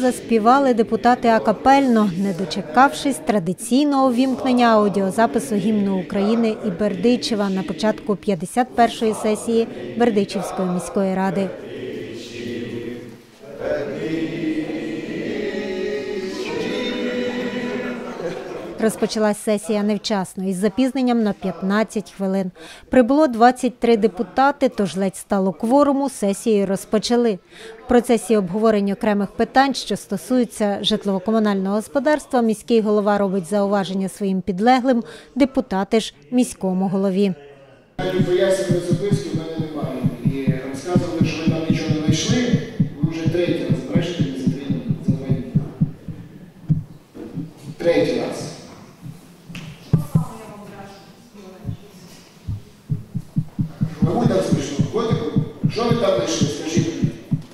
заспівали депутати акапельно, не дочекавшись традиційного ввімкнення аудіозапису гімну України і Бердичева на початку 51-ї сесії Бердичівської міської ради. Розпочалась сесія невчасно, із запізненням на 15 хвилин. Прибуло 23 депутати, тож ледь стало кворуму, сесію розпочали. В процесі обговорення окремих питань, що стосуються житлово-комунального господарства, міський голова робить зауваження своїм підлеглим, депутати ж міському голові. Пояснювали записки в мене немає. І розказували, що ви там нічого не знайшли, ви вже третій раз брешете за 2 дні. Третій раз. Мабуть, там смішно. Котику, що ви там знайшли, скажіть мені.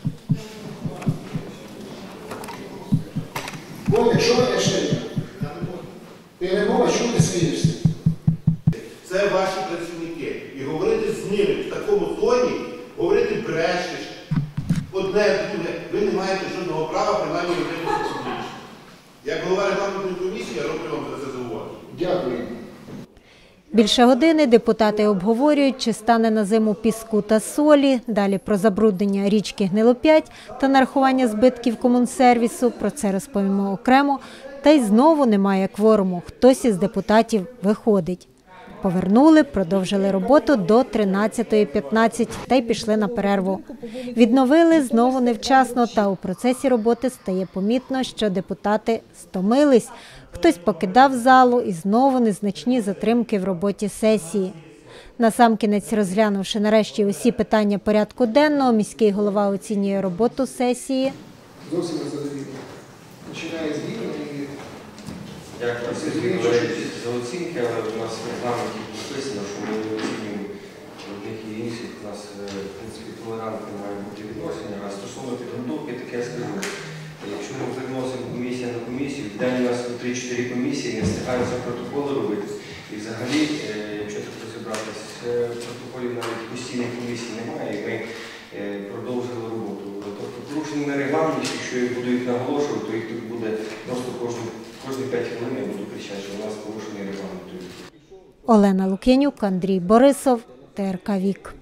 Котик, що ви знайшли? Ти не мова, чому ти смієшся? Це ваші працівники. І говорити з ними в такому тоні, говорити брешеш, одне, друге, ви не маєте жодного права, принаймні, говорити публічно. Як голова регламентної комісії, я роблю вам за це зауваження. Дякую. Більше години депутати обговорюють, чи стане на зиму піску та солі, далі про забруднення річки Гнилоп'ять та нарахування збитків комунсервісу, про це розповімо окремо, та й знову немає кворуму, хтось із депутатів виходить. Повернули, продовжили роботу до 13:15 та й пішли на перерву. Відновили знову невчасно, та у процесі роботи стає помітно, що депутати стомились. Хтось покидав залу і знову незначні затримки в роботі сесії. Насамкінець, розглянувши нарешті усі питання порядку денного, міський голова оцінює роботу сесії. Зовсім не задовільно. Починає з рівня і... Дякую за оцінки, але у нас в регламенті написано, що ми не оцінюємо одних і інших. У нас, в принципі, толерантне має бути відношення. А стосовно підготовки, таке я скажу. Якщо ми переносимо комісію на комісію, в день у нас 3-4 комісії, не встигають за протоколи робити. І взагалі, якщо так розібратися, протоколів навіть постійних комісій немає, і ми продовжили роботу. Тобто порушення регламенту, якщо їх будуть наголошувати, то їх тут буде просто кожні 5 хвилин я буду кричати, що у нас порушений регламент. Олена Лук'янюк, Андрій Борисов, ТРК Вік.